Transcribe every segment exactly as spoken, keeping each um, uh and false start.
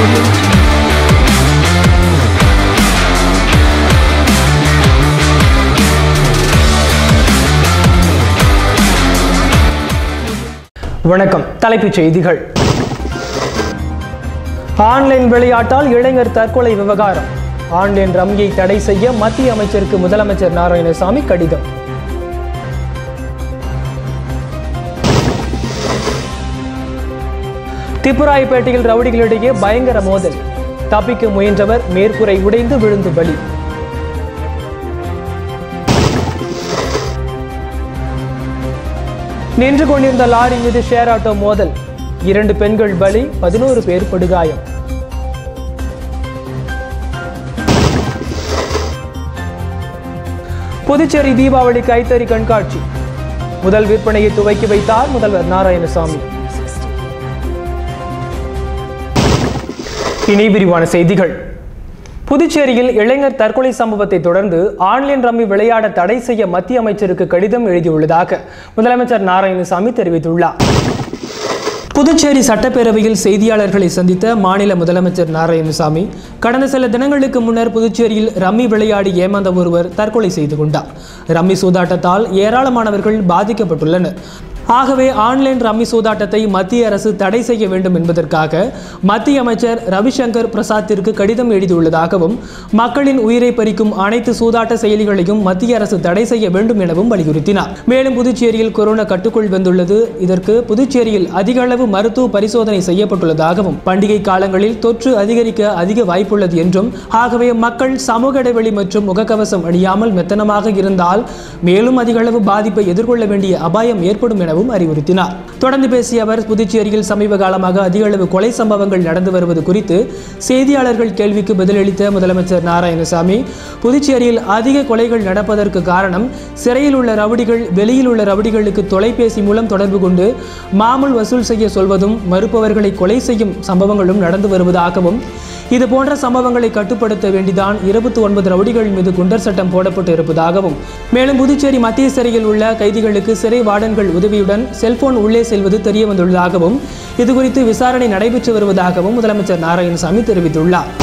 வணக்கம். தலைப்புச் செய்திகள். ஆன்லைன் விளையாட்டால் இளைஞர் தற்கொலை விவகாரம். ஆன்லைன் ரம்மியை தடை செய்ய மத்திய அமைச்சருக்கு முதலமைச்சர் நாராயணசாமி கடிதம். திப்புராயப்பேட்டையில் ரவுடிகளிடையே பயங்கர மோதல். தப்பிக்க முயன்றவர் மேற்கூரை உடைந்து விழுந்து பலி. நின்று கொண்டிருந்த லாரி மீது ஷேர் ஆட்டோ மோதல். இரண்டு பெண்கள் பலி, பதினோரு பேர் படுகாயம். புதுச்சேரி தீபாவளி கைத்தறி கண்காட்சி. முதல் விற்பனையை துவக்கி வைத்தார் முதல்வர் நாராயணசாமி. இனி விரிவான செய்திகள். புதுச்சேரியில் இளைஞர் தற்கொலை சம்பவத்தை தொடர்ந்து ஆன்லைன் ரம்மி விளையாட தடை செய்ய மத்திய அமைச்சருக்கு கடிதம் எழுதியுள்ளதாக முதலமைச்சர் நாராயணசாமி தெரிவித்துள்ளார். புதுச்சேரி சட்டப்பேரவையில் செய்தியாளர்களை சந்தித்த மாநில முதலமைச்சர் நாராயணசாமி, கடந்த சில தினங்களுக்கு முன்னர் புதுச்சேரியில் ரம்மி விளையாடி ஏமாந்த ஒருவர் தற்கொலை செய்து கொண்டார். ரம்மி சூதாட்டத்தால் ஏராளமானவர்கள் பாதிக்கப்பட்டுள்ளனர். ஆகவே ஆன்லைன் ரம்மி சூதாட்டத்தை மத்திய அரசு தடை செய்ய வேண்டும் என்பதற்காக மத்திய அமைச்சர் ரவிசங்கர் பிரசாத்திற்கு கடிதம் எழுதியுள்ளதாகவும், மக்களின் உயிரை பறிக்கும் அனைத்து சூதாட்ட செயலிகளையும் மத்திய அரசு தடை செய்ய வேண்டும் எனவும் வலியுறுத்தினார். மேலும் புதுச்சேரியில் கொரோனா கட்டுக்குள் வந்துள்ளது. இதற்கு புதுச்சேரியில் அதிக அளவு மருத்துவ பரிசோதனை செய்யப்பட்டுள்ளதாகவும், பண்டிகை காலங்களில் தொற்று அதிகரிக்க அதிக வாய்ப்புள்ளது என்றும், ஆகவே மக்கள் சமூக இடைவெளி மற்றும் முகக்கவசம் அணியாமல் மெத்தனமாக இருந்தால் மேலும் அதிக அளவு பாதிப்பை எதிர்கொள்ள வேண்டிய அபாயம் ஏற்படும் எனவும் அறிவுறுத்தினார். தொடர்ந்து பேசிய அவர், புதுச்சேரியில் சமீப காலமாக அதிக அளவு கொலை சம்பவங்கள் நடந்து வருவது குறித்து செய்தியாளர்கள் கேள்விக்கு பதிலளித்த முதலமைச்சர் நாராயணசாமி, புதுச்சேரியில் அதிக கொலைகள் நடப்பதற்கு காரணம் சிறையில் உள்ள ரவுடிகள் வெளியில் உள்ள ரவுடிகளுக்கு தொலைபேசி மூலம் தொடர்பு கொண்டு மாமூல் வசூல் செய்ய சொல்வதும், மறுப்பவர்களை கொலை செய்யும் சம்பவங்களும் நடந்து வருவதாகவும், இது போன்ற சம்பவங்களை கட்டுப்படுத்த வேண்டிதான் இருபத்தி ஒன்பது ரவுடிகள் மீது குண்டர் சட்டம் போடப்பட்டு இருப்பதாகவும், மேலும் புதுச்சேரி மத்திய சிறையில் உள்ள கைதிகளுக்கு சிறை வார்டன்கள் உதவியுடன் செல்போன் உள்ளே செல்வது தெரிய வந்துள்ளதாகவும், இதுகுறித்து விசாரணை நடைபெற்று வருவதாகவும் முதலமைச்சர் நாராயணசாமி தெரிவித்துள்ளார்.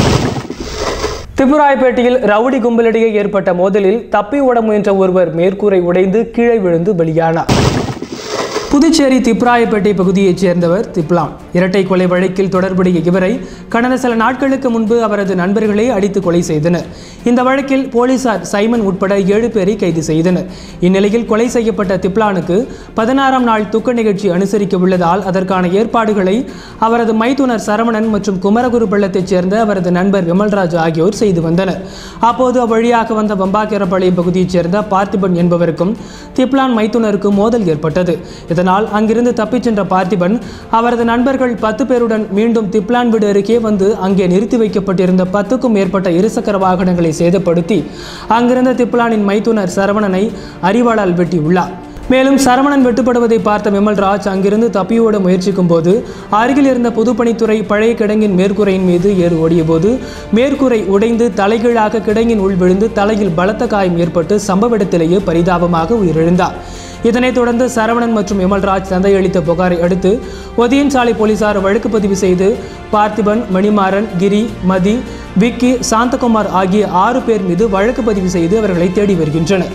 திப்புராயப்பேட்டையில் ரவுடி கும்பலிடையே ஏற்பட்ட மோதலில் தப்பி ஓட முயன்ற ஒருவர் மேற்கூரை உடைந்து கீழே விழுந்து பலியானார். புதுச்சேரி திப்புராயப்பேட்டை பகுதியைச் சேர்ந்தவர் திப்லான். இரட்டை கொலை வழக்கில் தொடர்புடைய இவரை கடந்த சில நாட்களுக்கு முன்பு அவரது நண்பர்களே அடித்து கொலை செய்தனர். இந்த வழக்கில் போலீசார் சைமன் உட்பட ஏழு பேரை கைது செய்தனர். இந்நிலையில் கொலை செய்யப்பட்ட திப்லானுக்கு பதினாறாம் நாள் துக்க நிகழ்ச்சி அனுசரிக்க உள்ளதால் அதற்கான ஏற்பாடுகளை அவரது மைத்துனர் சரவணன் மற்றும் குமரகுரு பள்ளத்தைச் சேர்ந்த அவரது நண்பர் விமல்ராஜ் ஆகியோர் செய்து வந்தனர். அப்போது அவ்வழியாக வந்த வம்பாக்கேரப்பாளையம் பகுதியைச் சேர்ந்த பார்த்திபன் என்பவருக்கும் திப்லான் மைத்துனருக்கும் மோதல் ஏற்பட்டது. இதனால் அங்கிருந்து தப்பிச் சென்ற பார்த்திபன் அவரது நண்பர்கள் பத்து பேருடன் மீண்டும் திப்லான் வீடு அருகே வந்து அங்கே நிறுத்தி வைக்கப்பட்டிருந்த பத்துக்கும் மேற்பட்ட இருசக்கர வாகனங்களை சேதப்படுத்தி அங்கிருந்த திப்லானின் மைத்துனர் சரவணனை அரிவாளால் வெட்டியுள்ளார். மேலும் சரவணன் வெட்டுப்படுவதை பார்த்த விமல்ராஜ் அங்கிருந்து தப்பியோட முயற்சிக்கும் போது அருகில் இருந்த பொதுப்பணித்துறை பழைய கிடங்கின் மேற்கூரையின் மீது ஏறு ஓடிய போது மேற்கூரை உடைந்து தலைகீழாக கிடங்கின் உள் விழுந்து தலையில் பலத்த காயம் ஏற்பட்டு சம்பவ இடத்திலேயே பரிதாபமாக உயிரிழந்தார். இதனைத் தொடர்ந்து சரவணன் மற்றும் விமல்ராஜ் தந்தை அளித்த புகாரை அடுத்து ஒதியன்சாலை போலீசார் வழக்கு பதிவு செய்து பார்த்திபன், மணிமாறன், கிரி, மதி, விக்கி, சாந்தகுமார் ஆகிய ஆறு பேர் மீது வழக்கு பதிவு செய்து அவர்களை தேடி வருகின்றனர்.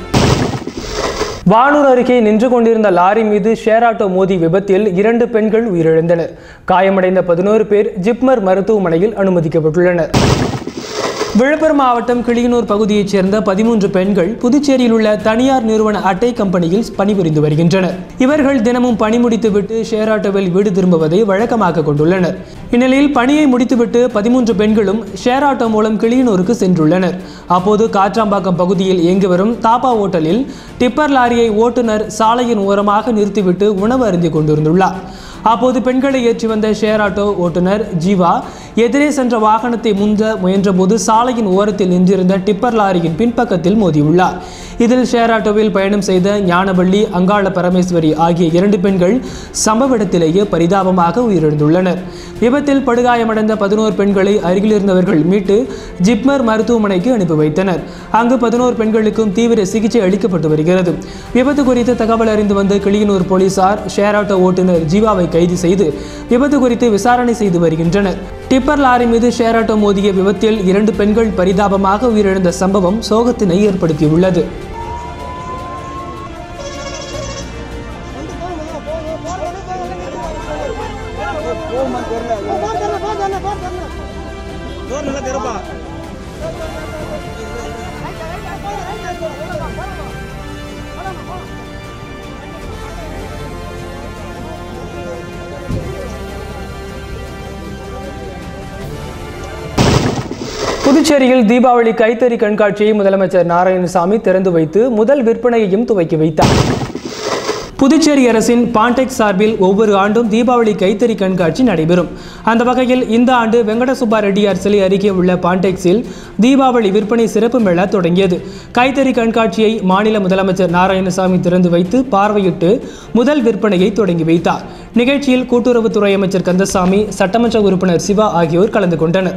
வானூர் அருகே நின்று கொண்டிருந்த லாரி மீது ஷேர் ஆட்டோ மோதி விபத்தில் இரண்டு பெண்கள் உயிரிழந்தனர். காயமடைந்த பதினோரு பேர் ஜிப்மர் மருத்துவமனையில் அனுமதிக்கப்பட்டுள்ளனர். விழுப்புரம் மாவட்டம் கிளியனூர் பகுதியைச் சேர்ந்த பதிமூன்று பெண்கள் புதுச்சேரியில் உள்ள தனியார் நிறுவன அட்டை கம்பெனியில் பணிபுரிந்து வருகின்றனர். இவர்கள் தினமும் பணி முடித்துவிட்டு ஷேர் ஆட்டோவில் வீடு திரும்புவதை வழக்கமாக கொண்டுள்ளனர். இந்நிலையில் பணியை முடித்துவிட்டு பதிமூன்று பெண்களும் ஷேர் ஆட்டோ மூலம் கிளியனூருக்கு சென்றுள்ளனர். அப்போது காற்றாம்பாக்கம் பகுதியில் இயங்கி வரும் தாப்பா ஓட்டலில் டிப்பர் லாரியை ஓட்டுநர் சாலையின் ஓரமாக நிறுத்திவிட்டு உணவு அருந்தி கொண்டிருந்துள்ளார். அப்போது பெண்களை ஏற்றி வந்த ஷேர் ஆட்டோ ஓட்டுநர் ஜீவா எதிரே சென்ற வாகனத்தை முந்த முயன்றபோது சாலையின் ஓரத்தில் நின்றிருந்த டிப்பர் லாரியின் பின்பக்கத்தில் மோதியுள்ளார். இதில் ஷேர் ஆட்டோவில் பயணம் செய்த ஞானவள்ளி, அங்காள பரமேஸ்வரி ஆகிய இரண்டு பெண்கள் சம்பவ இடத்திலேயே பரிதாபமாக உயிரிழந்துள்ளனர். விபத்தில் படுகாயமடைந்த பதினோரு பெண்களை அருகில் இருந்தவர்கள் மீட்டு ஜிப்மர் மருத்துவமனைக்கு அனுப்பி வைத்தனர். அங்கு பதினோரு பெண்களுக்கும் தீவிர சிகிச்சை அளிக்கப்பட்டு வருகிறது. விபத்து குறித்து தகவல் அறிந்து வந்த கிளியனூர் போலீசார் ஷேர் ஆட்டோ ஓட்டுநர் ஜீவாவை கைது செய்து விபத்து குறித்து விசாரணை செய்து வருகின்றனர். டிப்பர் லாரி மீது ஷேர் ஆட்டோ மோதிய விபத்தில் இரண்டு பெண்கள் பரிதாபமாக உயிரிழந்த சம்பவம் சோகத்தினை ஏற்படுத்தியுள்ளது. புதுச்சேரியில் தீபாவளி கைத்தறி கண்காட்சியை முதலமைச்சர் நாராயணசாமி திறந்து வைத்து முதல் விற்பனையையும் துவக்கி வைத்தார். புதுச்சேரி அரசின் பாண்டெக்ஸ் சார்பில் ஒவ்வொரு ஆண்டும் தீபாவளி கைத்தறி கண்காட்சி நடைபெறும். அந்த வகையில் இந்த ஆண்டு வெங்கட சுப்பா ரெட்டியார் சிலை அருகே உள்ள பாண்டெக்ஸில் தீபாவளி விற்பனை சிறப்பு மேளா தொடங்கியது. கைத்தறி கண்காட்சியை மாநில முதலமைச்சர் நாராயணசாமி திறந்து வைத்து பார்வையிட்டு முதல் விற்பனையை தொடங்கி வைத்தார். நிகழ்ச்சியில் கூட்டுறவுத்துறை அமைச்சர் கந்தசாமி, சட்டமன்ற உறுப்பினர் சிவா ஆகியோர் கலந்து கொண்டனர்.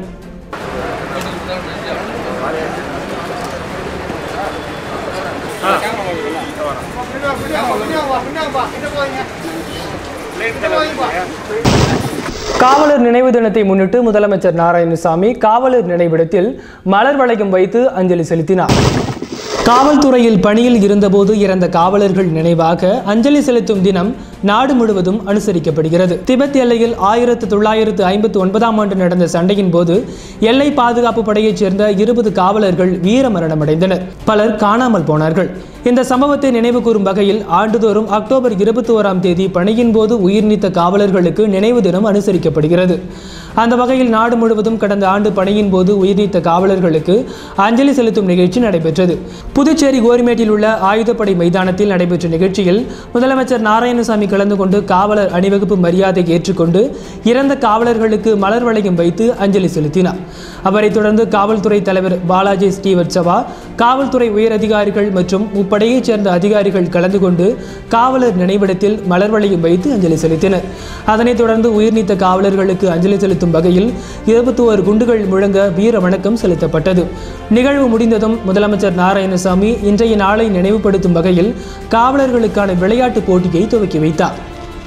காவலர் நினைவு தினத்தை முன்னிட்டு முதலமைச்சர் நாராயணசாமி காவலர் நினைவிடத்தில் மலர் வளையம் வைத்து அஞ்சலி செலுத்தினார். காவல்துறையில் பணியில் இருந்தபோது இறந்த காவலர்கள் நினைவாக அஞ்சலி செலுத்தும் தினம் நாடு முழுவதும் அனுசரிக்கப்படுகிறது. திபெத் எல்லையில் ஆயிரத்து தொள்ளாயிரத்து ஐம்பத்தி ஒன்பதாம் ஆண்டு நடந்த சண்டையின் போது எல்லை பாதுகாப்பு படையைச் சேர்ந்த இருபது காவலர்கள் வீரமரணம் அடைந்தனர். பலர் காணாமல் போனார்கள். இந்த சம்பவத்தை நினைவு கூறும் வகையில் ஆண்டுதோறும் அக்டோபர் இருபத்தி ஓராம் தேதி பணியின் போது உயிர் நீத்த காவலர்களுக்கு நினைவு தினம் அனுசரிக்கப்படுகிறது. அந்த வகையில் நாடு முழுவதும் கடந்த ஆண்டு பணியின் போது உயிர் நீத்த காவலர்களுக்கு அஞ்சலி செலுத்தும் நிகழ்ச்சி நடைபெற்றது. புதுச்சேரி கோரிமேட்டில் உள்ள ஆயுதப்படை மைதானத்தில் நடைபெற்ற நிகழ்ச்சியில் முதலமைச்சர் நாராயணசாமி கலந்து கொண்டு காவலர் அணிவகுப்பு மரியாதை ஏற்றுக்கொண்டு இறந்த காவலர்களுக்கு மலர் வளையம் வைத்து அஞ்சலி செலுத்தினார். அவரைத் தொடர்ந்து காவல்துறை தலைவர் பாலாஜி ஸ்ரீவத்சவா, காவல்துறை உயரதிகாரிகள் மற்றும் முப்படையைச் சேர்ந்த அதிகாரிகள் கலந்து கொண்டு காவலர் நினைவிடத்தில் மலர் வளையம் வைத்து அஞ்சலி செலுத்தினர். அதனைத் தொடர்ந்து உயிர் நீத்த காவலர்களுக்கு அஞ்சலி செலுத்தும் வகையில் இருபத்தி ஓரு குண்டுகள் முழங்க வீர வணக்கம் செலுத்தப்பட்டது. நிகழ்வு முடிந்ததும் முதலமைச்சர் நாராயணசாமி இன்றைய நாளை நினைவுபடுத்தும் வகையில் காவலர்களுக்கான விளையாட்டுப் போட்டியை துவக்கி வைத்தார்.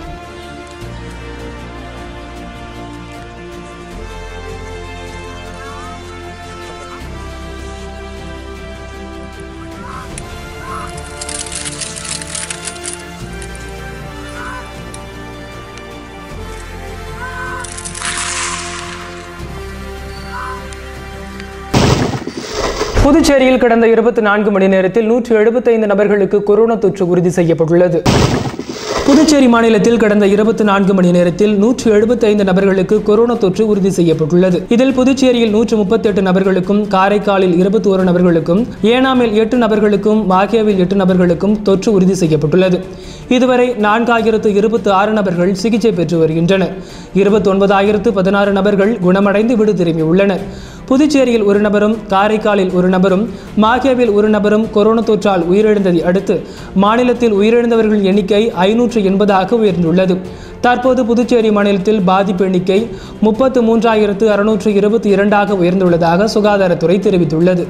புதுச்சேரியில் கடந்த இருபத்தி நான்கு மணி நேரத்தில் நூற்றி எழுபத்தி ஐந்து நபர்களுக்கு கொரோனா தொற்று உறுதி செய்யப்பட்டுள்ளது. புதுச்சேரி மாநிலத்தில் கடந்த இருபத்தி நான்கு மணி நேரத்தில் நூற்றி எழுபத்தி ஐந்து நபர்களுக்கு கொரோனா தொற்று உறுதி செய்யப்பட்டுள்ளது. இதில் புதுச்சேரியில் நூற்று முப்பத்தி எட்டு நபர்களுக்கும், காரைக்காலில் இருபத்தி ஒரு நபர்களுக்கும், ஏனாமில் எட்டு நபர்களுக்கும், மாஹேவில் எட்டு நபர்களுக்கும் தொற்று உறுதி செய்யப்பட்டுள்ளது. இதுவரை நான்காயிரத்து இருபத்தி ஆறு நபர்கள் சிகிச்சை பெற்று வருகின்றனர். இருபத்தி ஒன்பதாயிரத்து பதினாறு நபர்கள் குணமடைந்து வீடு திரும்பியுள்ளனர். புதுச்சேரியில் ஒரு நபரும், காரைக்காலில் ஒரு நபரும், மாஹேவில் ஒரு நபரும் கொரோனா தொற்றால் உயிரிழந்ததை அடுத்து மாநிலத்தில் உயிரிழந்தவர்கள் எண்ணிக்கை ஐநூற்று எண்பதாக உயர்ந்துள்ளது. தற்போது புதுச்சேரி மாநிலத்தில் பாதிப்பு எண்ணிக்கை முப்பத்து மூன்றாயிரத்து அறுநூற்று இருபத்தி இரண்டாக உயர்ந்துள்ளதாக சுகாதாரத்துறை தெரிவித்துள்ளது.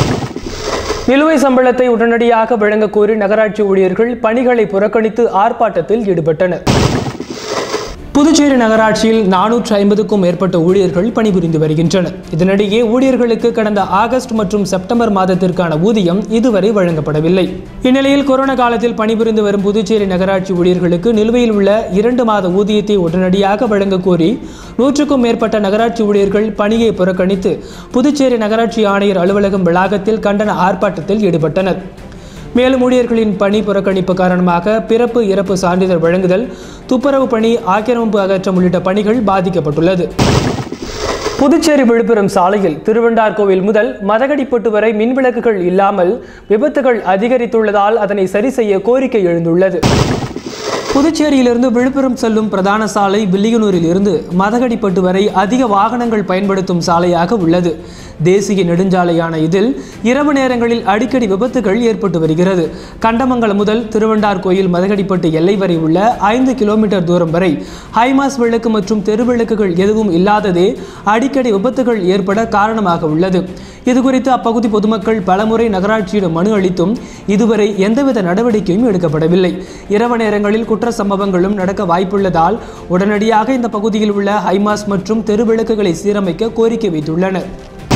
நிலுவை சம்பளத்தை உடனடியாக வழங்க கோரி நகராட்சி ஊழியர்கள் பணிகளை புறக்கணித்து ஆர்ப்பாட்டத்தில் ஈடுபட்டனர். புதுச்சேரி நகராட்சியில் நானூற்று ஐம்பதுக்கும் மேற்பட்ட ஊழியர்கள் பணிபுரிந்து வருகின்றனர். இதனிடையே ஊழியர்களுக்கு கடந்த ஆகஸ்ட் மற்றும் செப்டம்பர் மாதத்திற்கான ஊதியம் இதுவரை வழங்கப்படவில்லை. இந்நிலையில் கொரோனா காலத்தில் பணிபுரிந்து வரும் புதுச்சேரி நகராட்சி ஊழியர்களுக்கு நிலுவையில் உள்ள இரண்டு மாத ஊதியத்தை உடனடியாக வழங்க கோரி நூற்றுக்கும் மேற்பட்ட நகராட்சி ஊழியர்கள் பணியை புறக்கணித்து புதுச்சேரி நகராட்சி ஆணையர் அலுவலகம் வளாகத்தில் கண்டன ஆர்ப்பாட்டத்தில் ஈடுபட்டனர். மேலும் ஊழியர்களின் பணி புறக்கணிப்பு காரணமாக பிறப்பு இறப்பு சான்றிதழ் வழங்குதல், துப்புரவு பணி, ஆக்கிரமிப்பு அகற்றம் உள்ளிட்ட பணிகள் பாதிக்கப்பட்டுள்ளது. புதுச்சேரி விழுப்புரம் சாலையில் திருவண்டார்கோவில் முதல் மதகடிப்பட்டு வரை மின்விளக்குகள் இல்லாமல் விபத்துகள் அதிகரித்துள்ளதால் அதனை சரி செய்ய கோரிக்கை எழுந்துள்ளது. புதுச்சேரியிலிருந்து விழுப்புரம் செல்லும் பிரதான சாலை வில்லியனூரில் இருந்து மதகடிப்பட்டு வரை அதிக வாகனங்கள் பயன்படுத்தும் சாலையாக உள்ளது. தேசிய நெடுஞ்சாலையான இதில் இரவு நேரங்களில் அடிக்கடி விபத்துகள் ஏற்பட்டு வருகிறது. கண்டமங்கலம் முதல் திருவண்டார்கோயில் மதகடிப்பட்டு எல்லை வரை உள்ள ஐந்து கிலோமீட்டர் தூரம் வரை ஹைமாஸ் விளக்கு மற்றும் தெருவிளக்குகள் எதுவும் இல்லாததே அடிக்கடி விபத்துகள் ஏற்பட காரணமாக உள்ளது. இதுகுறித்து அப்பகுதி பொதுமக்கள் பலமுறை நகராட்சியிடம் மனு அளித்தும் இதுவரை எந்தவித நடவடிக்கையும் எடுக்கப்படவில்லை. இரவு நேரங்களில் குற்ற சம்பவங்களும் நடக்க வாய்ப்புள்ளதால் உடனடியாக இந்த பகுதியில் உள்ள ஹைமாஸ் மற்றும் தெருவிளக்குகளை சீரமைக்க கோரிக்கை வைத்துள்ளனர்.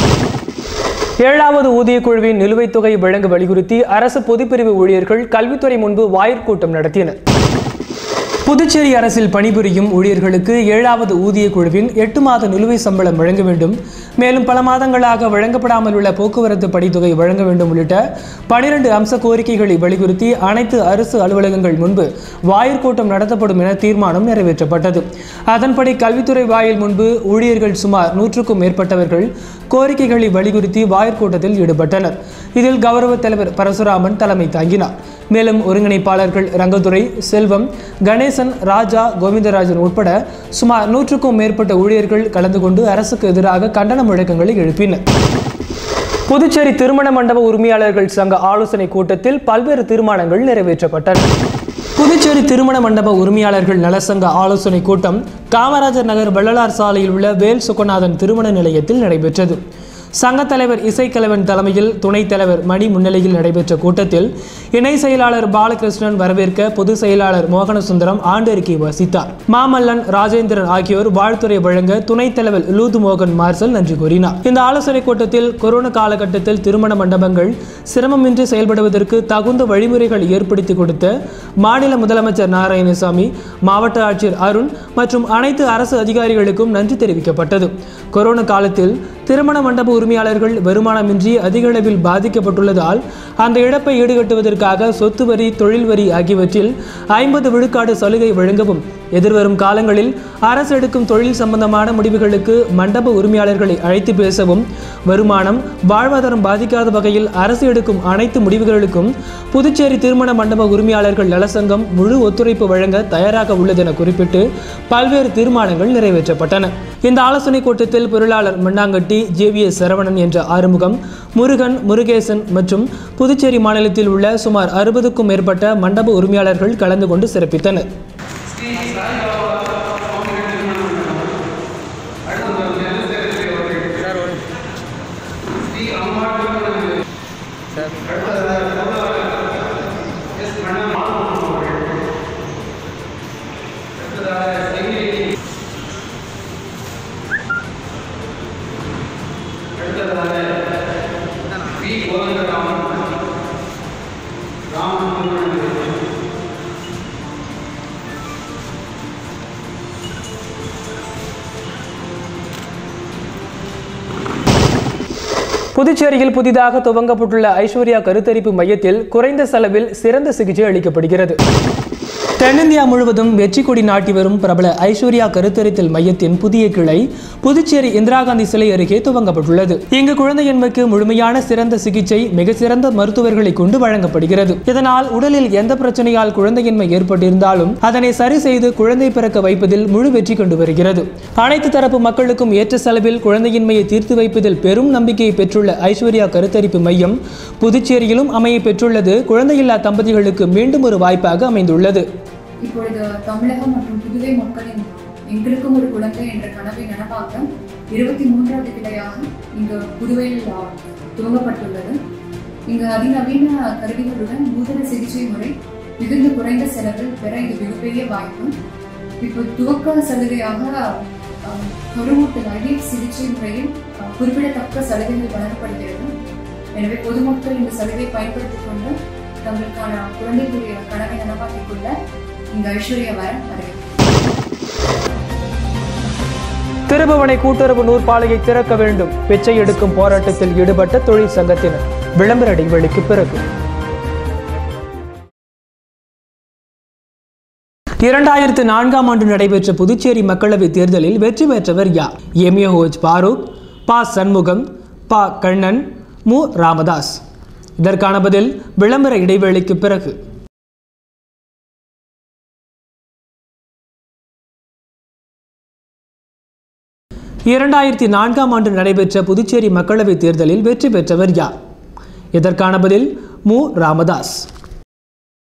ஏழாவது ஊதியக் குழுவின் நிலுவைத் தொகை வழங்க வலியுறுத்தி அரசு பொதுப்பிரிவு ஊழியர்கள் கல்வித்துறை முன்பு வாயிற்கூட்டம் நடத்தினர். புதுச்சேரி அரசில் பணிபுரியும் ஊழியர்களுக்கு ஏழாவது ஊதியக் குழுவின் எட்டு மாத நிலுவை சம்பளம் வழங்க வேண்டும், மேலும் பல மாதங்களாக வழங்கப்படாமல் உள்ள போக்குவரத்து படித்தொகை வழங்க வேண்டும் உள்ளிட்ட பனிரெண்டு அம்ச கோரிக்கைகளை வலியுறுத்தி அனைத்து அரசு அலுவலகங்கள் முன்பு வாயிற்கூட்டம் நடத்தப்படும் என தீர்மானம் நிறைவேற்றப்பட்டது. அதன்படி கல்வித்துறை வாயில் முன்பு ஊழியர்கள் சுமார் நூற்றுக்கும் மேற்பட்டவர்கள் கோரிக்கைகளை வலியுறுத்தி வாயிற்கூட்டத்தில் ஈடுபட்டனர். இதில் கௌரவ தலைவர் பரசுராமன் தலைமை தாங்கினார். மேலும் ஒருங்கிணைப்பாளர்கள் ரங்கதுரை, செல்வம், கணேசன், ராஜா, கோவிந்தராஜன் உட்பட சுமார் நூற்றுக்கும் மேற்பட்ட ஊழியர்கள் கலந்து கொண்டு அரசுக்கு எதிராக கண்டன முழக்கங்களை எழுப்பினர். புதுச்சேரி திருமண மண்டப உரிமையாளர்கள் சங்க ஆலோசனை கூட்டத்தில் பல்வேறு தீர்மானங்கள் நிறைவேற்றப்பட்டன. புதுச்சேரி திருமண மண்டப உரிமையாளர்கள் நலசங்க ஆலோசனை கூட்டம் காமராஜர் நகர் வள்ளலார் சாலையில் உள்ள வேல் சுகநாதன் திருமண நிலையத்தில் நடைபெற்றது. சங்க தலைவர் இசைக்கலைவன் தலைமையில் துணைத் தலைவர் மணி முன்னிலையில் நடைபெற்ற கூட்டத்தில் இணை செயலாளர் பாலகிருஷ்ணன் வரவேற்க பொதுச் செயலாளர் மோகனசுந்தரம் ஆண்டறிக்கை வாசித்தார். மாமல்லன், ராஜேந்திரன் ஆகியோர் வாழ்த்துறை வழங்க துணைத் தலைவர் லூது மோகன் மார்சல் நன்றி கூறினார். இந்த ஆலோசனைக் கூட்டத்தில் கொரோனா காலகட்டத்தில் திருமண மண்டபங்கள் சிரமமின்றி செயல்படுவதற்கு தகுந்த வழிமுறைகள் ஏற்படுத்தி கொடுத்த மாநில முதலமைச்சர் நாராயணசாமி, மாவட்ட ஆட்சியர் அருண் மற்றும் அனைத்து அரசு அதிகாரிகளுக்கும் நன்றி தெரிவிக்கப்பட்டது. கொரோனா காலத்தில் திருமண மண்டப உரிமையாளர்கள் வருமானமின்றி அதிக அளவில் பாதிக்கப்பட்டுள்ளதால் அந்த இழப்பை ஈடுகட்டுவதற்காக சொத்து வரி, தொழில் வரி ஆகியவற்றில் ஐம்பது விழுக்காடு சலுகை வழங்கவும், எதிர்வரும் காலங்களில் அரசு எடுக்கும் தொழில் சம்பந்தமான முடிவுகளுக்கு மண்டப உரிமையாளர்களை அழைத்து பேசவும், வருமானம், வாழ்வாதாரம் பாதிக்காத வகையில் அரசு எடுக்கும் அனைத்து முடிவுகளுக்கும் புதுச்சேரி திருமண மண்டப உரிமையாளர்கள் நலசங்கம் முழு ஒத்துழைப்பு வழங்க தயாராக உள்ளது என குறிப்பிட்டு பல்வேறு தீர்மானங்கள் நிறைவேற்றப்பட்டன. இந்த ஆலோசனைக் கூட்டத்தில் பொருளாளர் மண்ணாங்கட்டி, ஜே வி எஸ் சரவணன் என்ற ஆறுமுகம், முருகன், முருகேசன் மற்றும் புதுச்சேரி மாநிலத்தில் உள்ள சுமார் அறுபதுக்கும் மேற்பட்ட மண்டப உரிமையாளர்கள் கலந்து கொண்டு சிறப்பித்தனர். புதுச்சேரியில் புதிதாக துவங்கப்பட்டுள்ள ஐஸ்வர்யா கருத்தரிப்பு மையத்தில் குறைந்த செலவில் சிறந்த சிகிச்சை அளிக்கப்படுகிறது. தென்னிந்தியா முழுவதும் வெற்றி கொடி நாட்டி வரும் பிரபல ஐஸ்வர்யா கருத்தரித்தல் மையத்தின் புதிய கிளை புதுச்சேரி இந்திரா காந்தி சிலை அருகே துவங்கப்பட்டுள்ளது. இங்கு குழந்தையின்மைக்கு முழுமையான சிறந்த சிகிச்சை மிக சிறந்த மருத்துவர்களை கொண்டு வழங்கப்படுகிறது. இதனால் உடலில் எந்த பிரச்சனையால் குழந்தையின்மை ஏற்பட்டிருந்தாலும் அதனை சரி செய்து குழந்தை பிறக்க வைப்பதில் முழு வெற்றி கொண்டு வருகிறது. அனைத்து தரப்பு மக்களுக்கும் ஏற்ற செலவில் குழந்தையின்மையை தீர்த்து வைப்பதில் பெரும் நம்பிக்கையை பெற்றுள்ள ஐஸ்வர்யா கருத்தரிப்பு மையம் புதுச்சேரியிலும் அமைய பெற்றுள்ளது குழந்தையில்லா தம்பதிகளுக்கு மீண்டும் ஒரு வாய்ப்பாக அமைந்துள்ளது. இப்பொழுது தமிழகம் மற்றும் புதுவை மக்களின் எங்களுக்கும் ஒரு குழந்தை என்ற கனவை நனவாக்க இருபத்தி மூன்றாவது கிளையாக இங்கு புதுவையில் துவங்கப்பட்டுள்ளது. இங்கு அதிநவீன கருவிகளுடன் நூதன சிகிச்சை முறை மிகுந்த குறைந்த செலவில் பெற இது மிகப்பெரிய வாய்ப்பு. இப்போ துவக்க சலுகையாக கருவூட்டல் ஐவிஎஃப் சிகிச்சை முறையில் குறிப்பிடத்தக்க சலுகைகள் வழங்கப்படுகிறது. எனவே பொதுமக்கள் இந்த சலுகை பயன்படுத்திக் கொண்டு தங்களுக்கான குழந்தைகளுடைய கனவை நனவாக்கிக் கொள்ள இந்த ஐஸ்வர்யா வர வருகிறது. திருபுவனை கூட்டுறவு நூற்பாலையை திறக்க வேண்டும். பிச்சை எடுக்கும் போராட்டத்தில் ஈடுபட்ட தொழில் சங்கத்தினர். விளம்பர இடைவெளிக்கு பிறகு இரண்டாயிரத்து நான்காம் ஆண்டு நடைபெற்ற புதுச்சேரி மக்களவை தேர்தலில் வெற்றி பெற்றவர் யார்? எம்ஏஹோஜ் பாரூக், பா சண்முகம், பா கண்ணன், மு ராமதாஸ். இதற்கான பதில் விளம்பர இடைவேளைக்கு பிறகு. இரண்டாயிரத்தி நான்காம் ஆண்டு நடைபெற்ற புதுச்சேரி மக்களவை தேர்தலில் வெற்றி பெற்றவர் யார்? இதற்கான பதில் மு ராமதாஸ்.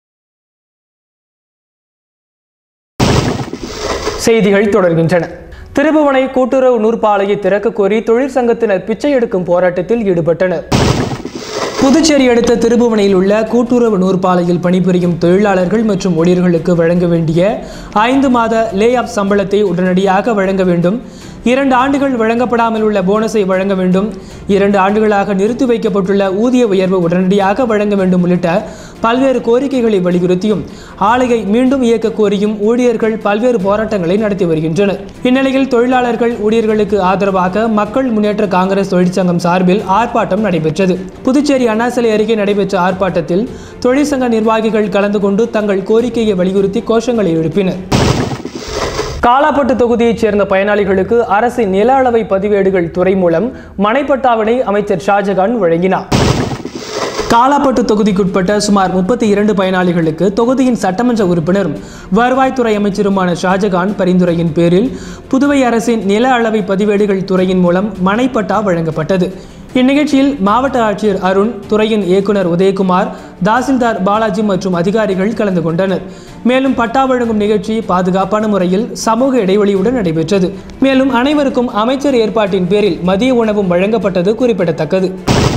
செய்திகள் தொடர்கின்றன. திருபுவனை கூட்டுறவு நூற்பாலையை திறக்க கோரி தொழிற்சங்கத்தினர் பிச்சை எடுக்கும் போராட்டத்தில் ஈடுபட்டனர். புதுச்சேரி அடுத்த திருபுவனையில் உள்ள கூட்டுறவு நூற்பாலையில் பணிபுரியும் தொழிலாளர்கள் மற்றும் ஊழியர்களுக்கு வழங்க வேண்டிய ஐந்து மாத லே ஆஃப் சம்பளத்தை உடனடியாக வழங்க வேண்டும். இரண்டு ஆண்டுகள் வழங்கப்படாமல் உள்ள போனஸை வழங்க வேண்டும். இரண்டு ஆண்டுகளாக நிறுத்தி வைக்கப்பட்டுள்ள ஊதிய உயர்வு உடனடியாக வழங்க வேண்டும் உள்ளிட்ட பல்வேறு கோரிக்கைகளை வலியுறுத்தியும் ஆலையை மீண்டும் இயக்க கோரியும் ஊழியர்கள் பல்வேறு போராட்டங்களை நடத்தி வருகின்றனர். இந்நிலையில் தொழிலாளர்கள் ஊழியர்களுக்கு ஆதரவாக மக்கள் முன்னேற்ற காங்கிரஸ் தொழிற்சங்கம் சார்பில் ஆர்ப்பாட்டம் நடைபெற்றது. புதுச்சேரி அண்ணா சிலை அருகே நடைபெற்ற ஆர்ப்பாட்டத்தில் தொழிற்சங்க நிர்வாகிகள் கலந்து கொண்டு தங்கள் கோரிக்கையை வலியுறுத்தி கோஷங்களை எழுப்பினர். காலாப்பட்டு தொகுதியைச் சேர்ந்த பயனாளிகளுக்கு அரசின் நில அளவை பதிவேடுகள் துறை மூலம் மனைப்பட்டாவினை அமைச்சர் ஷாஜகான் வழங்கினார். காலாப்பட்டு தொகுதிக்குட்பட்ட சுமார் முப்பத்தி இரண்டு பயனாளிகளுக்கு தொகுதியின் சட்டமன்ற உறுப்பினரும் வருவாய்த்துறை அமைச்சருமான ஷாஜகான் பரிந்துரையின் பேரில் புதுவை அரசின் நில அளவை பதிவேடுகள் துறையின் மூலம் மனைப்பட்டா வழங்கப்பட்டது. இந்நிகழ்ச்சியில் மாவட்ட ஆட்சியர் அருண், துறையின் இயக்குனர் உதயகுமார், தாசில்தார் பாலாஜி மற்றும் அதிகாரிகள் கலந்து கொண்டனர். மேலும் பட்டா வழங்கும் நிகழ்ச்சி பாதுகாப்பான முறையில் சமூக இடைவெளியுடன் நடைபெற்றது. மேலும் அனைவருக்கும் அமைச்சர் ஏற்பாட்டின் பேரில் மதிய உணவும் வழங்கப்பட்டது குறிப்பிடத்தக்கது.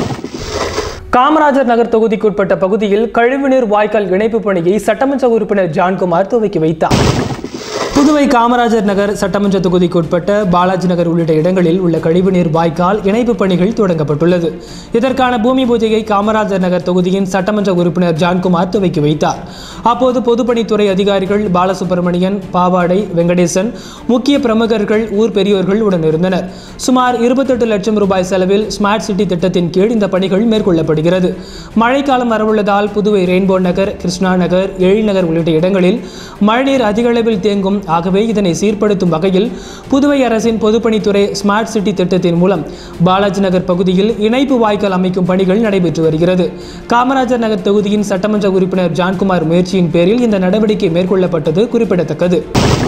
காமராஜர் நகர் தொகுதிக்குட்பட்ட பகுதியில் கழிவுநீர் வாய்க்கால் இணைப்பு பணியை சட்டமன்ற உறுப்பினர் ஜான்குமார் துவக்கி வைத்தார். புதுவை காமராஜர் நகர் சட்டமன்ற தொகுதிக்குட்பட்ட பாலாஜி நகர் உள்ளிட்ட இடங்களில் உள்ள கழிவுநீர் வாய்க்கால் இணைப்பு பணிகள் தொடங்கப்பட்டுள்ளது. இதற்கான பூமி பூஜையை காமராஜர் நகர் தொகுதியின் சட்டமன்ற உறுப்பினர் ஜான்குமார் துவக்கி வைத்தார். அப்போது பொதுப்பணித்துறை அதிகாரிகள் பாலசுப்ரமணியன், பாவாடை, வெங்கடேசன், முக்கிய பிரமுகர்கள், ஊர் பெரியோர்கள் உடனிருந்தனர். சுமார் இருபத்தெட்டு லட்சம் ரூபாய் செலவில் ஸ்மார்ட் சிட்டி திட்டத்தின் கீழ் இந்த பணிகள் மேற்கொள்ளப்படுகிறது. மழைக்காலம் வரவுள்ளதால் புதுவை ரெயின்போ நகர், கிருஷ்ணா நகர், எழில்நகர் உள்ளிட்ட இடங்களில் மழைநீர் அதிக அளவில் தேங்கும். ஆகவே இதனை சீர்படுத்தும் வகையில் புதுவை அரசின் பொதுப்பணித்துறை ஸ்மார்ட் சிட்டி திட்டத்தின் மூலம் பாலாஜி நகர் பகுதியில் இணைப்பு வாய்க்கால் அமைக்கும் பணிகள் நடைபெற்று வருகிறது. காமராஜர் நகர் தொகுதியின் சட்டமன்ற உறுப்பினர் ஜான்குமார் முயற்சியின் பேரில் இந்த நடவடிக்கை மேற்கொள்ளப்பட்டது குறிப்பிடத்தக்கது.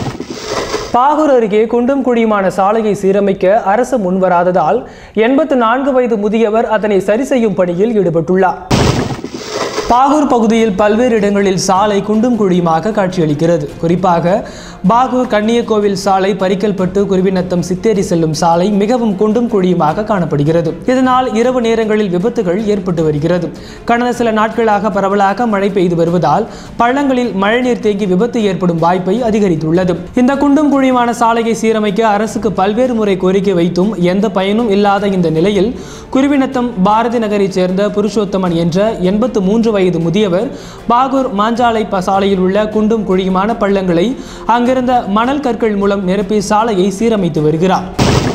பாகூர் அருகே குண்டும் குழியுமான சாலையை சீரமைக்க அரசு முன்வராததால் எண்பத்து நான்கு வயது முதியவர் அதனை சரி செய்யும் பணியில் ஈடுபட்டுள்ளார். பாகூர் பகுதியில் பல்வேறு இடங்களில் சாலை குண்டும் குழியுமாக காட்சியளிக்கிறது. குறிப்பாக பாகூர் கன்னியக்கோவில் சாலை, பரிக்கல்பட்டு குருவிநத்தம் சித்தேரி செல்லும் சாலை மிகவும் குண்டும் குழியுமாக காணப்படுகிறது. இதனால் இரவு நேரங்களில் விபத்துகள் ஏற்பட்டு வருகிறது. கடந்த சில நாட்களாக பரவலாக மழை பெய்து வருவதால் பள்ளங்களில் மழைநீர் தேங்கி விபத்து ஏற்படும் வாய்ப்பை அதிகரித்துள்ளது. இந்த குண்டும் குழியுமான சாலையை சீரமைக்க அரசுக்கு பல்வேறு முறை கோரிக்கை வைத்தும் எந்த பயனும் இல்லாத இந்த நிலையில் குருவிநத்தம் பாரதி நகரைச் சேர்ந்த புருஷோத்தமன் என்ற எண்பத்து மூன்று வயது முதியவர் பாகூர் மாஞ்சாலை சாலையில் உள்ள குண்டும் குழியுமான பள்ளங்களை அங்கிருந்த மணல் கற்கள் மூலம் நிரப்பி சாலையை சீரமைத்து வருகிறார்.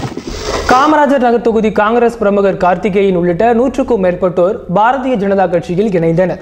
காமராஜர் நகர் தொகுதி காங்கிரஸ் பிரமுகர் கார்த்திகேயன் உள்ளிட்ட நூற்றுக்கும் மேற்பட்டோர் பாரதிய ஜனதா கட்சியில் இணைந்தனர்.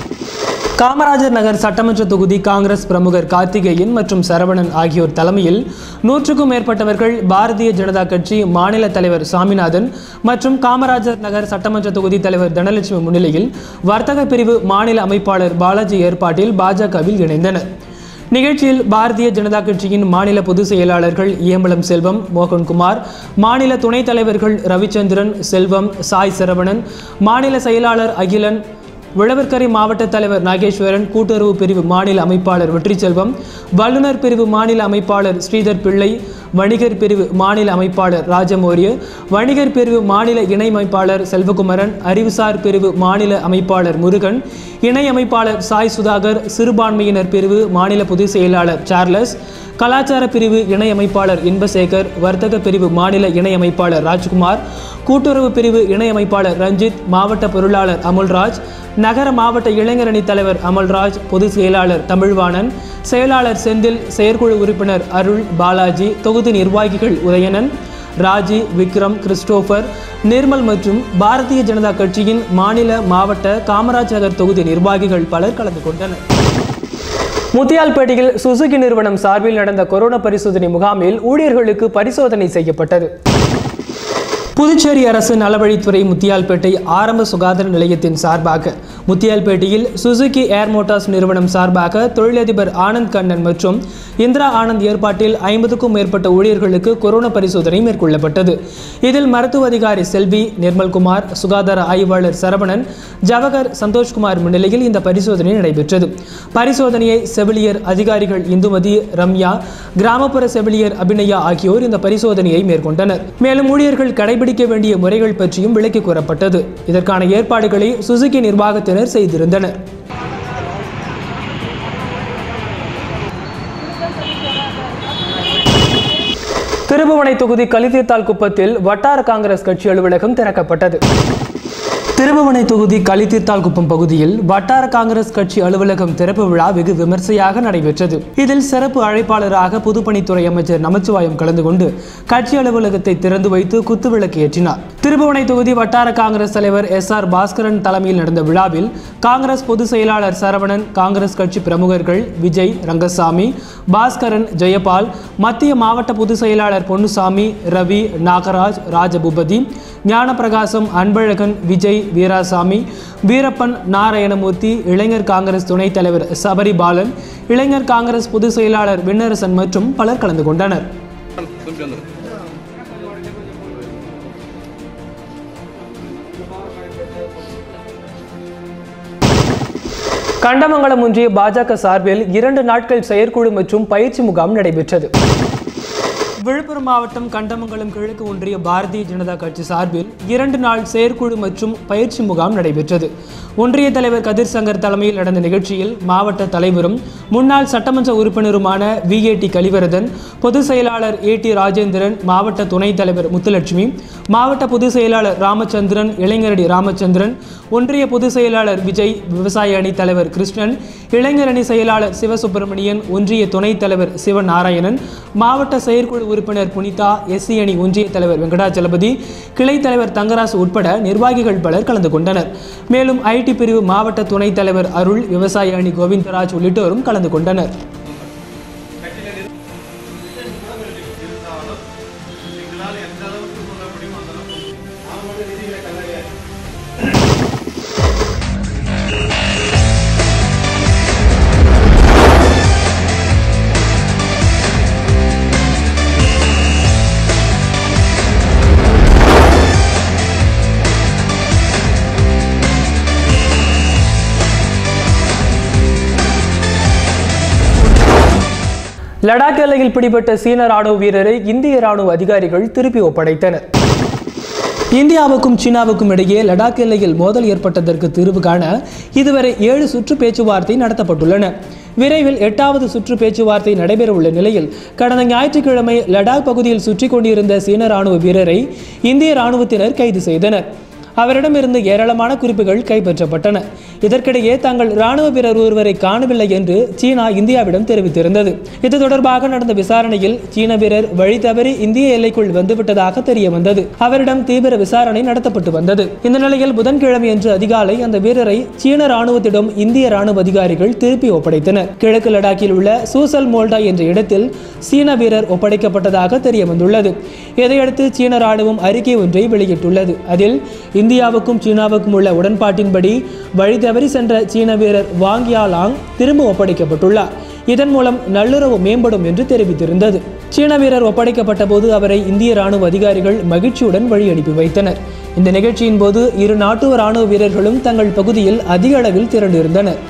காமராஜர் நகர் சட்டமன்ற தொகுதி காங்கிரஸ் பிரமுகர் கார்த்திகேயன் மற்றும் சரவணன் ஆகியோர் தலைமையில் நூற்றுக்கும் மேற்பட்டவர்கள் பாரதிய ஜனதா கட்சி மாநில தலைவர் சாமிநாதன் மற்றும் காமராஜர் நகர் சட்டமன்ற தொகுதி தலைவர் தனலட்சுமி முன்னிலையில் வர்த்தக பிரிவு மாநில அமைப்பாளர் பாலாஜி ஏற்பாட்டில் பாஜகவில் இணைந்தனர். நிகழ்ச்சியில் பாரதிய ஜனதா கட்சியின் மாநில பொதுச் செயலாளர்கள் ஏம்பலம் செல்வம், மோகன்குமார், மாநில துணைத் தலைவர்கள் ரவிச்சந்திரன், செல்வம், சாய் சரவணன், மாநில செயலாளர் அகிலன், விளவர்கரை மாவட்ட தலைவர் நாகேஸ்வரன், கூட்டுறவு பிரிவு மாநில அமைப்பாளர் வெற்றிச்செல்வம், வல்லுநர் பிரிவு மாநில அமைப்பாளர் ஸ்ரீதர் பிள்ளை, வணிகர் பிரிவு மாநில அமைப்பாளர் ராஜமௌரிய, வணிகர் பிரிவு மாநில இணை அமைப்பாளர் செல்வகுமரன், அறிவுசார் பிரிவு மாநில அமைப்பாளர் முருகன், இணை அமைப்பாளர் சாய் சுதாகர், சிறுபான்மையினர் பிரிவு மாநில பொதுச் செயலாளர் சார்லஸ், கலாச்சார பிரிவு இணை அமைப்பாளர் இன்பசேகர், வர்த்தக பிரிவு மாநில இணை அமைப்பாளர் ராஜ்குமார், கூட்டுறவு பிரிவு இணை அமைப்பாளர் ரஞ்சித், மாவட்ட பொருளாளர் அமுல்ராஜ், நகர மாவட்ட இளைஞரணி தலைவர் அமல்ராஜ், பொதுச் செயலாளர் தமிழ்வாணன், செயலாளர் செந்தில், செயற்குழு உறுப்பினர் அருள், பாலாஜி, தொகுதி நிர்வாகிகள் உதயணன், ராஜி, விக்ரம், கிறிஸ்டோபர், நிர்மல் மற்றும் பாரதிய ஜனதா கட்சியின் மாநில மாவட்ட காமராஜ் நகர் தொகுதி நிர்வாகிகள் பலர் கலந்து கொண்டனர். முத்தியால்பேட்டையில் சுசுகி நிறுவனம் சார்பில் நடந்த கொரோனா பரிசோதனை முகாமில் ஊழியர்களுக்கு பரிசோதனை செய்யப்பட்டது. புதுச்சேரி அரசு நலவழித்துறை முத்தியால்பேட்டை ஆரம்ப சுகாதார நிலையத்தின் சார்பாக முத்தியால்பேட்டையில் சுசுகி ஏர் மோட்டார்ஸ் நிறுவனம் சார்பாக தொழிலதிபர் ஆனந்த் கண்ணன் மற்றும் இந்திரா ஆனந்த் ஏற்பாட்டில் ஐம்பதுக்கும் மேற்பட்ட ஊழியர்களுக்கு கொரோனா பரிசோதனை மேற்கொள்ளப்பட்டது. இதில் மருத்துவ அதிகாரி செல்வி, நிர்மல்குமார், சுகாதார ஆய்வாளர் சரவணன், ஜவஹர், சந்தோஷ்குமார் முன்னிலையில் இந்த பரிசோதனை நடைபெற்றது. பரிசோதனையை செவிலியர் அதிகாரிகள் இந்துமதி, ரம்யா, கிராமப்புற செவிலியர் அபிநயா ஆகியோர் இந்த பரிசோதனையை மேற்கொண்டனர். மேலும் ஊழியர்கள் கடைபிடிக்க வேண்டிய முறைகள் பற்றியும் விளக்கி கூறப்பட்டது. இதற்கான ஏற்பாடுகளை சுசுகி நிர்வாகத்தினர் செய்திருந்தனர். திருபுவனை தொகுதி கலிதீர்த்தால் குப்பத்தில் வட்டார காங்கிரஸ் கட்சி அலுவலகம் திறக்கப்பட்டது. திருபுவனை தொகுதி கலிதீர்த்தால் குப்பம் பகுதியில் வட்டார காங்கிரஸ் கட்சி அலுவலகம் திறப்பு விழா வெகு விமர்சையாக நடைபெற்றது. இதில் சிறப்பு அழைப்பாளராக பொதுப்பணித்துறை அமைச்சர் நமச்சிவாயம் கலந்து கொண்டு கட்சி அலுவலகத்தை திறந்து வைத்து குத்துவிளக்கு ஏற்றினார். திருபுவனை தொகுதி வட்டார காங்கிரஸ் தலைவர் எஸ் ஆர் பாஸ்கரன் தலைமையில் நடந்த விழாவில் காங்கிரஸ் பொதுச் செயலாளர் சரவணன், காங்கிரஸ் கட்சி பிரமுகர்கள் விஜய், ரங்கசாமி, பாஸ்கரன், ஜெயபால், மத்திய மாவட்ட பொதுச் செயலாளர் பொன்னுசாமி, ரவி, நாகராஜ், ராஜபூபதி, ஞானப்பிரகாசம், அன்பழகன், விஜய், வீராசாமி, வீரப்பன், நாராயணமூர்த்தி, இளைஞர் காங்கிரஸ் துணைத் தலைவர் சபரிபாலன், இளைஞர் காங்கிரஸ் பொதுச் செயலாளர் விண்ணரசன் மற்றும் பலர் கலந்து கொண்டனர். கண்டமங்கலம் ஒன்றிய பாஜக சார்பில் இரண்டு நாட்கள் செயற்குழு மற்றும் பயிற்சி முகாம் நடைபெற்றது. விழுப்புரம் மாவட்டம் கண்டமங்கலம் கிழக்கு ஒன்றிய பாரதிய ஜனதா கட்சி சார்பில் இரண்டு நாள் செயற்குழு மற்றும் பயிற்சி முகாம் நடைபெற்றது. ஒன்றிய தலைவர் கதிர் சங்கர் தலைமையில் நடந்த நிகழ்ச்சியில் மாவட்ட தலைவரும் முன்னாள் சட்டமன்ற உறுப்பினருமான வி ஏ டி கலிவரதன், பொதுச் செயலாளர் ஏ டி ராஜேந்திரன், மாவட்ட துணைத் தலைவர் முத்துலட்சுமி, மாவட்ட பொதுச் செயலாளர் ராமச்சந்திரன், இளைஞரணி ராமச்சந்திரன், ஒன்றிய பொதுச் செயலாளர் விஜய், விவசாய அணி தலைவர் கிருஷ்ணன், இளைஞரணி செயலாளர் சிவசுப்பிரமணியன், ஒன்றிய துணைத் தலைவர் சிவநாராயணன், மாவட்ட செயற்குழு உறுப்பினர் புனிதா, எஸ்சி அணி ஒன்றிய தலைவர் வெங்கடாச்சலபதி, கிளை தலைவர் தங்கராசு உட்பட நிர்வாகிகள் பலர் கலந்து கொண்டனர். மேலும் ஐடி பிரிவு மாவட்ட துணைத் தலைவர் அருள், விவசாய அணி கோவிந்தராஜ் உள்ளிட்டோரும் கலந்து கொண்டனர். லடாக் எல்லையில் பிடிபட்ட சீன ராணுவ வீரரை இந்திய ராணுவ அதிகாரிகள் திருப்பி ஒப்படைத்தனர். இந்தியாவுக்கும் சீனாவுக்கும் இடையே லடாக் எல்லையில் மோதல் ஏற்பட்டதற்கு தீர்வு காண இதுவரை ஏழு சுற்று பேச்சுவார்த்தை நடத்தப்பட்டுள்ளன. விரைவில் எட்டாவது சுற்று பேச்சுவார்த்தை நடைபெறவுள்ள நிலையில் கடந்த ஞாயிற்றுக்கிழமை லடாக் பகுதியில் சுற்றி கொண்டிருந்த சீன ராணுவ வீரரை இந்திய ராணுவத்தினர் கைது செய்தனர். அவரிடமிருந்து ஏராளமான குறிப்புகள் கைப்பற்றப்பட்டன. இதற்கிடையே தங்கள் ராணுவ வீரர் ஒருவரை காணவில்லை என்று சீனா இந்தியாவிடம் தெரிவித்திருந்தது. இது தொடர்பாக நடந்த விசாரணையில் சீன வீரர் வழி தவறி இந்திய எல்லைக்குள் வந்துவிட்டதாக தெரிய வந்தது. அவரிடம் தீவிர விசாரணை நடத்தப்பட்டு வந்தது. இந்த நிலையில் புதன்கிழமையன்று அதிகாலை அந்த வீரரை சீன ராணுவத்திடம் இந்திய ராணுவ அதிகாரிகள் திருப்பி ஒப்படைத்தனர். கிழக்கு லடாக்கில் உள்ள சூசல் மோல்டா என்ற இடத்தில் சீன வீரர் ஒப்படைக்கப்பட்டதாக தெரிய வந்துள்ளது. இதையடுத்து சீன ராணுவம் அறிக்கை ஒன்றை வெளியிட்டுள்ளது. அதில் இந்தியாவுக்கும் சீனாவுக்கும் உள்ள உடன்பாட்டின்படி வழி தவறி சென்ற சீன வீரர் வாங் யாலாங் திரும்ப ஒப்படைக்கப்பட்டுள்ளார். இதன் மூலம் நல்லுறவு மேம்படும் என்று தெரிவித்திருந்தது. சீன வீரர் ஒப்படைக்கப்பட்ட போது அவரை இந்திய ராணுவ அதிகாரிகள் மகிழ்ச்சியுடன் வழி அனுப்பி வைத்தனர். இந்த நிகழ்ச்சியின் போது இரு நாட்டு ராணுவ வீரர்களும் தங்கள் பகுதியில் அதிக அளவில் திரண்டிருந்தனர்.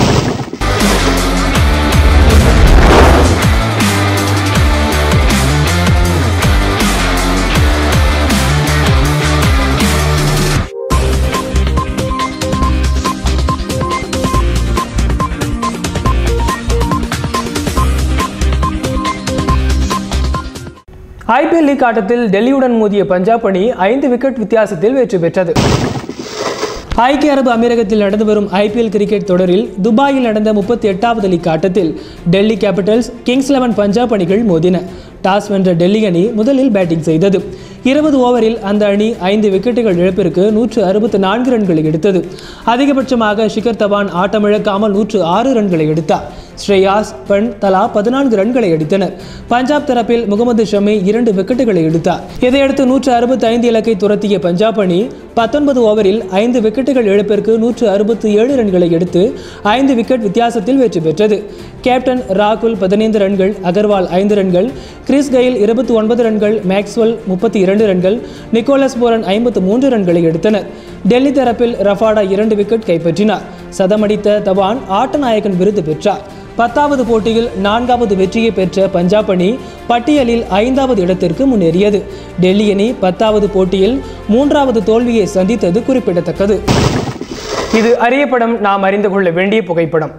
ஐபிஎல் லீக் ஆட்டத்தில் டெல்லியுடன் மோதிய பஞ்சாப் அணி ஐந்து விக்கெட் வித்தியாசத்தில் வெற்றி பெற்றது. ஐக்கிய அரபு அமீரகத்தில் நடந்து வரும் ஐபிஎல் கிரிக்கெட் தொடரில் துபாயில் நடந்த முப்பத்தி எட்டாவது லீக் ஆட்டத்தில் Delhi Capitals, Kings Eleven Punjab அணிகள் மோதின. டாஸ் வென்ற டெல்லி அணி முதலில் பேட்டிங் செய்தது. இருபது ஓவரில் அந்த அணி ஐந்து விக்கெட்டுகள் இழப்பிற்கு நூற்று அறுபத்தி நான்கு ரன்களை எடுத்தது. அதிகபட்சமாக ஷிகர் தவான் ஆட்டமிழக்காமல் நூற்று ஆறு ரன்களை எடுத்தார். ஸ்ரேயாஸ் பண் தலா பதினான்கு ரன்களை அடித்தனர். பஞ்சாப் தரப்பில் முகமது ஷமி இரண்டு விக்கெட்டுகளை எடுத்தார். இதையடுத்து நூற்று அறுபத்தி ஐந்து இலக்கை துரத்திய பஞ்சாப் அணி பத்தொன்பது ஓவரில் ஐந்து விக்கெட்டுகள் இழப்பிற்கு நூற்று அறுபத்தி ஏழு ரன்களை எடுத்து ஐந்து விக்கெட் வித்தியாசத்தில் வெற்றி பெற்றது. கேப்டன் ராகுல் பதினைந்து ரன்கள், அகர்வால் ஐந்து ரன்கள், கிறிஸ் கெயில் இருபத்தி ஒன்பது ரன்கள், மேக்ஸ்வெல் முப்பத்தி இரண்டு ரன்கள், நிக்கோலஸ் போரன் ஐம்பத்தி மூன்று ரன்களை எடுத்தனர். டெல்லி தரப்பில் ரஃபாடா இரண்டு விக்கெட் கைப்பற்றினார். சதமடித்த தவான் ஆட்டநாயகன் விருது பெற்றார். பத்தாவது போட்டியில் நான்காவது வெற்றியை பெற்ற பஞ்சாப் அணி பட்டியலில் ஐந்தாவது இடத்திற்கு முன்னேறியது. டெல்லி அணி பத்தாவது போட்டியில் மூன்றாவது தோல்வியை சந்தித்தது குறிப்பிடத்தக்கது. இது அறியப்படும் நாம் அறிந்து கொள்ள வேண்டிய புகைப்படம்.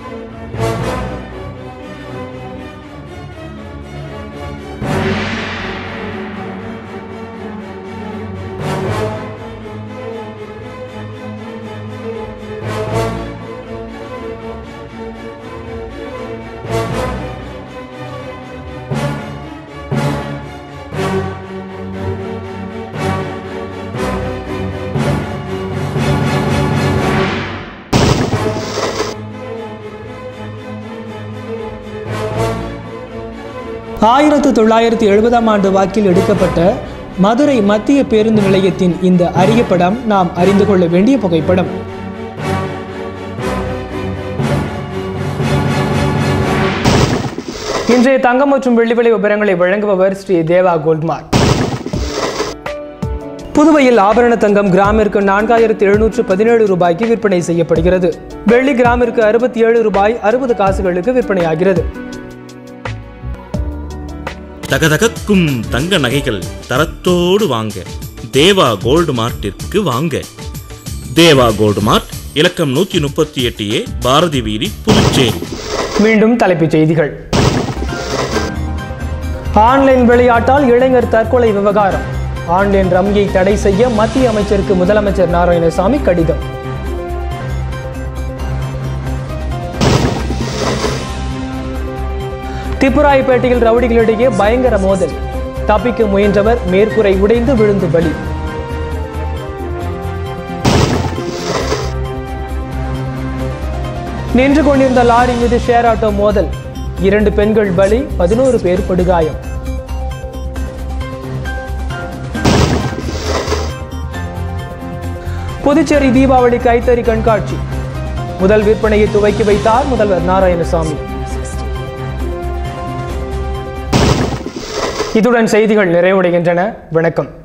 ஆயிரத்து தொள்ளாயிரத்தி எழுபதாம் ஆண்டு வாக்கில் எடுக்கப்பட்ட மதுரை மத்திய பேருந்து நிலையத்தின் இந்த அரிய படம் நாம் அறிந்து கொள்ள வேண்டிய புகைப்படம். இன்றைய தங்கம் மற்றும் வெள்ளி விலை விவரங்களை வழங்குபவர் ஸ்ரீ தேவா கோல்ட்மார்க். புதுவையில் ஆபரண தங்கம் கிராமிற்கு நான்காயிரத்து எழுநூற்று பதினேழு ரூபாய்க்கு விற்பனை செய்யப்படுகிறது. வெள்ளி கிராமிற்கு அறுபத்தி ஏழு ரூபாய் அறுபது காசுகளுக்கு விற்பனையாகிறது. தகதகக்கும் தங்க நகைகள் தரத்தோடு வாங்க தேவா கோல்டு மார்ட்டிற்கு வாங்க. தேவா கோல்டு மார்ட், இலக்கம் நூற்றி முப்பத்தி எட்டு ஏ, பாரதி வீதி, புதுச்சேரி. மீண்டும் தலைப்புச் செய்திகள். ஆன்லைன் விளையாட்டால் இளைஞர் தற்கொலை விவகாரம். ஆன்லைன் ரம்மியை தடை செய்ய மத்திய அமைச்சருக்கு முதலமைச்சர் நாராயணசாமி கடிதம். திப்புராயப்பேட்டையில் ரவுடிகளிடையே பயங்கர மோதல். தப்பிக்க முயன்றவர் மேற்கூரை உடைந்து விழுந்து பலி. நின்று கொண்டிருந்த லாரி மீது ஷேர் ஆட்டோ மோதல். இரண்டு பெண்கள் பலி, பதினோரு பேர் படுகாயம். புதுச்சேரி தீபாவளி கைத்தறி கண்காட்சி. முதல் விற்பனையை துவக்கி வைத்தார் முதல்வர் நாராயணசாமி. இதுடன் செய்திகள் நிறைவடைகின்றன. வணக்கம்.